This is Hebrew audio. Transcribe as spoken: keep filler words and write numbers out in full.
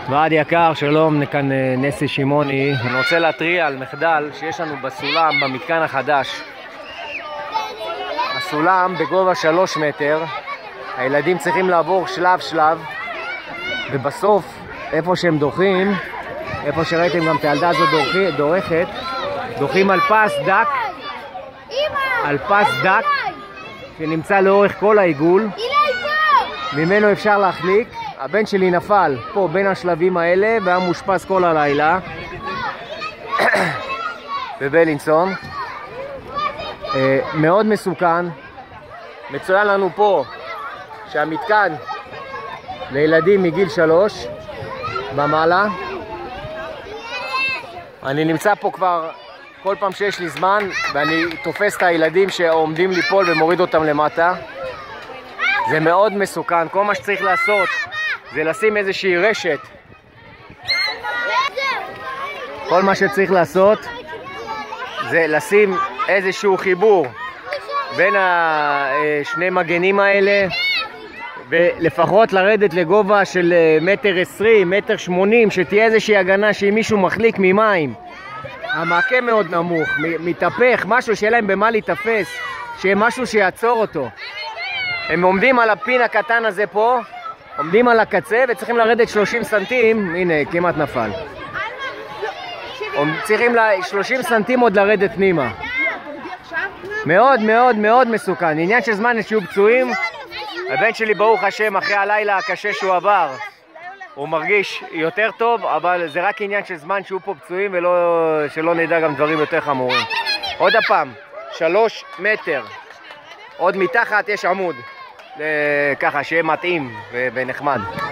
ועד יקר, שלום, כאן נסי שמעוני. אני רוצה להתריע על מחדל שיש לנו בסולם במתקן החדש. הסולם בגובה שלוש מטר, הילדים צריכים לעבור שלב שלב, ובסוף איפה שהם דוחים, איפה שראיתם גם את הילדה הזאת דורכת, דוחים על פס דק, על פס דק שנמצא לאורך כל העיגול, ממנו אפשר להחליק. הבן שלי נפל פה בין השלבים האלה והיה מושפס כל הלילה בבלינסון. מאוד מסוכן. מצוין לנו פה שהמתקן לילדים מגיל שלוש במעלה. אני נמצא פה כבר כל פעם שיש לי זמן, ואני תופס את הילדים שעומדים ליפול ומוריד אותם למטה. זה מאוד מסוכן. כל מה שצריך לעשות זה לשים איזושהי רשת. כל מה שצריך לעשות זה לשים איזשהו חיבור בין השני מגנים האלה, ולפחות לרדת לגובה של מטר עשרים, מטר שמונים, שתהיה איזושהי הגנה שאם מישהו מחליק ממים, המעקה מאוד נמוך, מתהפך, משהו שיהיה להם במה להתאפס, שיהיה משהו שיעצור אותו. הם עומדים על הפין הקטן הזה פה, עומדים על הקצה וצריכים לרדת שלושים סנטים, הנה כמעט נפל. צריכים שלושים סנטים עוד לרדת פנימה. מאוד מאוד מאוד מסוכן, עניין של זמן שיהיו פצועים. הבן שלי ברוך השם אחרי הלילה הקשה שהוא עבר הוא מרגיש יותר טוב, אבל זה רק עניין של זמן שיהיו פה פצועים ולא שלא נדע גם דברים יותר חמורים. עוד הפעם, שלוש מטר, עוד מתחת יש עמוד, ככה שיהיה מתאים ונחמד.